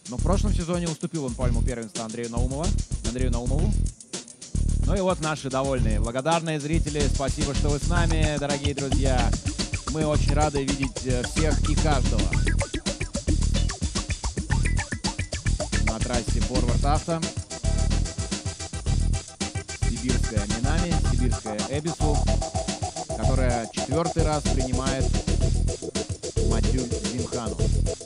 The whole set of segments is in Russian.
Но в прошлом сезоне уступил он пальму первенства Андрею Наумову. Ну и вот наши довольные, благодарные зрители. Спасибо, что вы с нами, дорогие друзья. Мы очень рады видеть всех и каждого на трассе Forward Auto. Сибирская Минами, сибирская Эбису, которая 4-й раз принимает Матью Зимхану.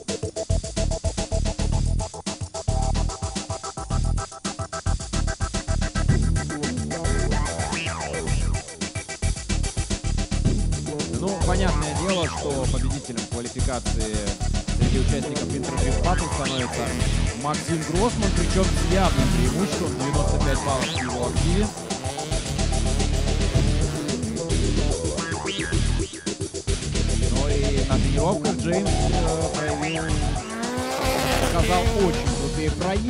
Ну, понятное дело, что победителем квалификации среди участников Интердрифт Баттл становится Максим Гроссман, причем с явным преимуществом 95 баллов в его активе. Ну и на тренировках Джеймс показал очень крутые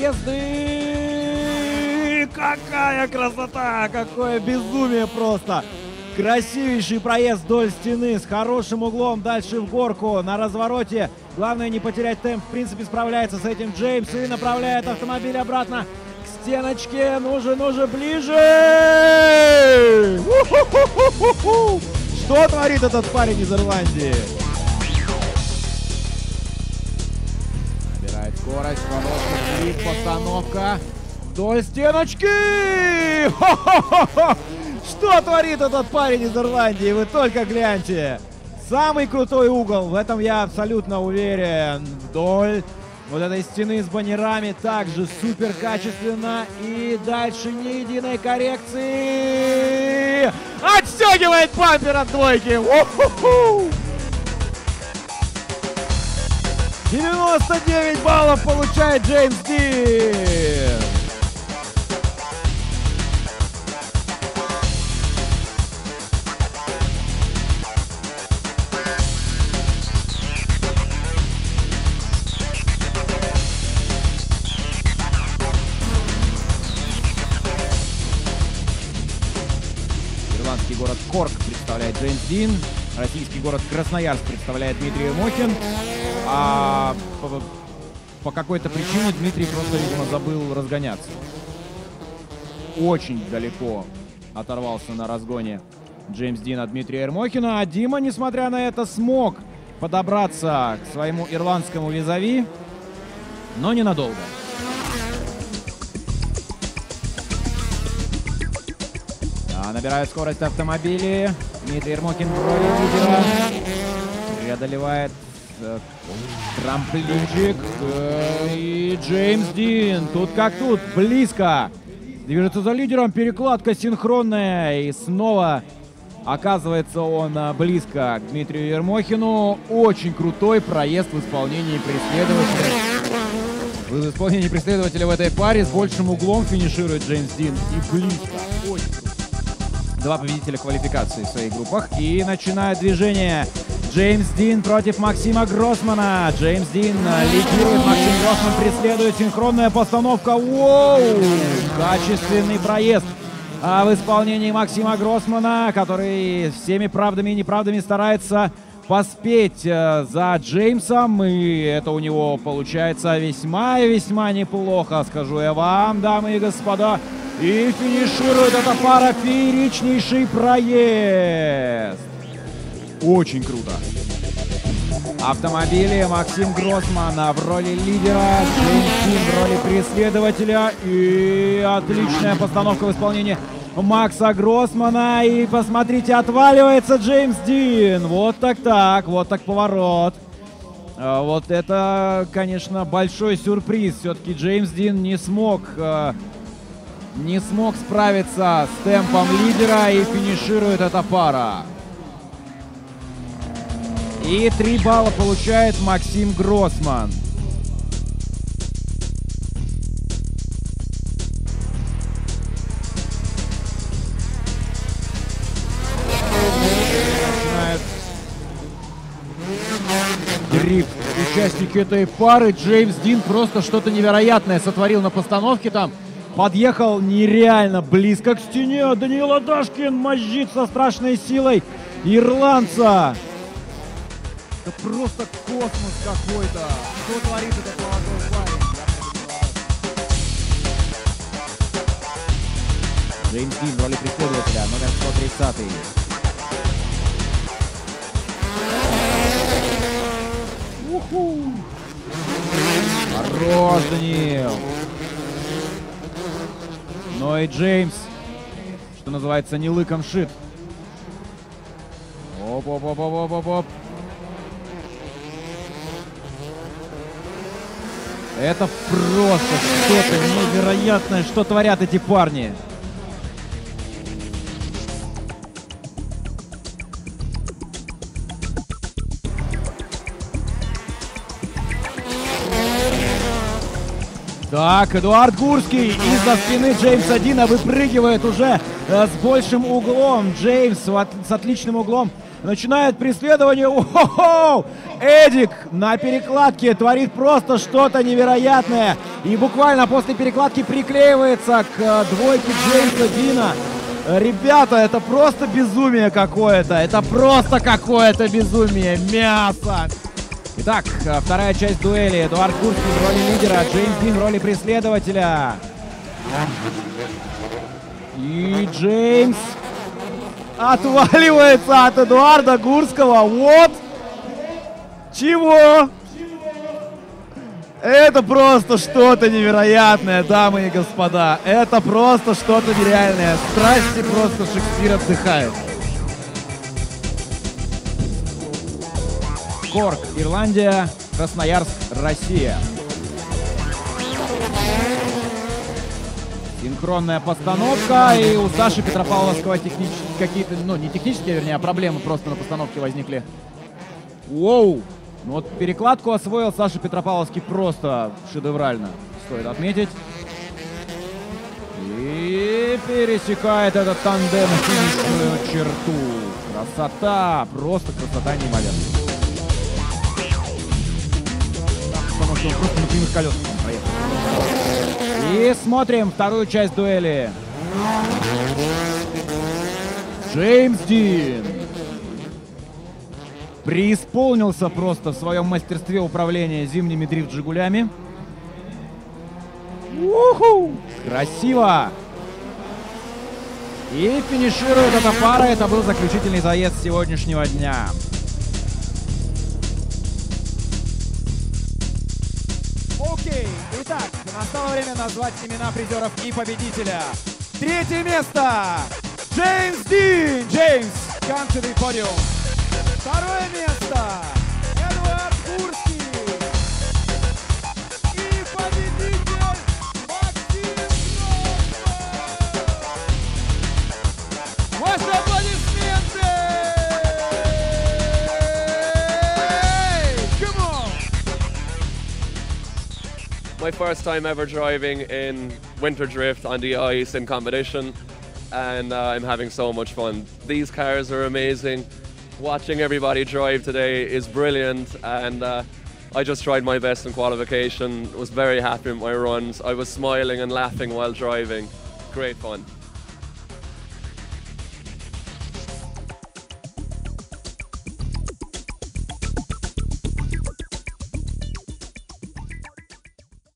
проезды. Какая красота! Какое безумие просто! Красивейший проезд вдоль стены с хорошим углом дальше в горку на развороте. Главное не потерять темп. В принципе, справляется с этим Джеймс и направляет автомобиль обратно к стеночке. Ну же, ближе! Что творит этот парень из Ирландии? Набирает скорость, короткий клип, постановка вдоль стеночки! Что творит этот парень из Ирландии? Вы только гляньте. Самый крутой угол, в этом я абсолютно уверен. Вдоль вот этой стены с баннерами также супер качественно. И дальше ни единой коррекции. Отстегивает бампер от двойки. 99 баллов получает Джеймс Дин. Ирландский город Корк представляет Джеймс Дин. Российский город Красноярск представляет Дмитрий Ермохин. А по какой-то причине Дмитрий просто, видимо, забыл разгоняться. Очень далеко оторвался на разгоне Джеймс Дин от Дмитрия Ермохина. А Дима, несмотря на это, смог подобраться к своему ирландскому визави, но ненадолго. Набирают скорость автомобили. Дмитрий Ермохин в роли лидера. Преодолевает трамплинчик. И Джеймс Дин. Тут как тут. Близко. Движется за лидером. Перекладка синхронная. И снова оказывается он близко к Дмитрию Ермохину. Очень крутой проезд в исполнении преследователя. В исполнении преследователя в этой паре с большим углом финиширует Джеймс Дин. И близко. Очень круто. Два победителя квалификации в своих группах. И начинает движение. Джеймс Дин против Максима Гроссмана. Джеймс Дин лидирует, Максим Гроссман преследует. Синхронная постановка. Воу! Качественный проезд в исполнении Максима Гроссмана, который всеми правдами и неправдами старается поспеть за Джеймсом. И это у него получается весьма и весьма неплохо, скажу я вам, дамы и господа. И финиширует эта пара. Фееричнейший проезд. Очень круто. Автомобили. Максим Гроссман в роли лидера. Джеймс Дин в роли преследователя. И отличная постановка в исполнении Макса Гроссмана. И посмотрите, отваливается Джеймс Дин. Вот так, вот так поворот. Вот это, конечно, большой сюрприз. Все-таки Джеймс Дин не смог справиться с темпом лидера, и финиширует эта пара. И 3 балла получает Максим Гроссман. Начинает дрифт. Участники этой пары. Джеймс Дин просто что-то невероятное сотворил на постановке там. Подъехал нереально близко к стене. Даниил Адашкин мозжит со страшной силой ирландца. Это просто космос какой-то. Что творит этот молодой парень? Джеймс Дин в роли преследователя, номер 130. Уху! Хорош, Даниил! Но и Джеймс, что называется, не лыком шит. Оп-оп-оп-оп-оп-оп. Это просто что-то невероятное, что творят эти парни. Так, Эдуард Гурский из-за спины Джеймса Дина выпрыгивает уже с большим углом. Джеймс с отличным углом начинает преследование. О-хо-хо! Эдик на перекладке творит просто что-то невероятное. И буквально после перекладки приклеивается к двойке Джеймса Дина. Ребята, это просто безумие какое-то. Это просто какое-то безумие. Мясо. Итак, вторая часть дуэли. Эдуард Гурский в роли лидера, Джеймс Дин в роли преследователя. И Джеймс отваливается от Эдуарда Гурского. Вот! Чего? Это просто что-то невероятное, дамы и господа. Это просто что-то нереальное. Страсти просто Шекспир отдыхает. Корк, Ирландия, Красноярск, Россия. Синхронная постановка, и у Саши Петропавловского какие-то, ну не технические, вернее, а проблемы просто на постановке возникли. Воу! Ну вот перекладку освоил Саша Петропавловский просто шедеврально, стоит отметить. И пересекает этот тандем финишную черту. Красота, просто красота неимоверная. Потому что он просто на прямых колесах проехал. И смотрим вторую часть дуэли. Джеймс Дин преисполнился просто в своем мастерстве управления зимними дрифт-жигулями. Уху! Красиво! И финиширует эта пара. Это был заключительный заезд сегодняшнего дня. Окей, итак, настало время назвать имена призеров и победителя. Третье место! Джеймс Дин! Джеймс, come to the podium. Второе место! Эдуард Гурский! И победитель Максим Новиков! Ваши аплодисменты! Come on! My first time ever driving in winter drift on the ice in competition, and I'm having so much fun. These cars are amazing. Watching everybody drive today is brilliant, and I just tried my best in qualification. Was very happy with my runs. I was smiling and laughing while driving. Great fun.